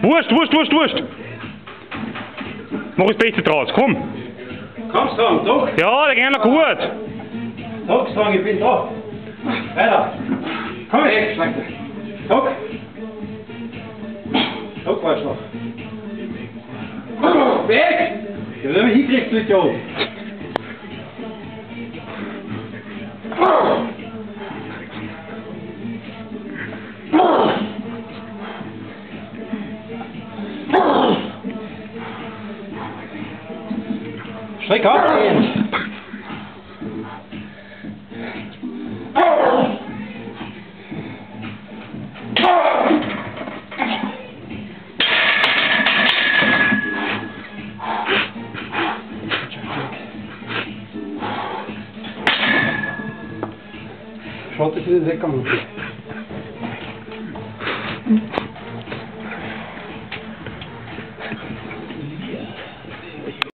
Wurscht. Mach das Beste draus, komm. Kommst dran, doch. Ja, der geht noch gut. Doch, dran, ich bin da. Weiter. Komm, weg, weiter. Doch. Doch, falsch noch. Weg! Ja, wenn man hinkriegt, liegt ja oben. Streck ab! Schaut, dass ich den weggegangen bin.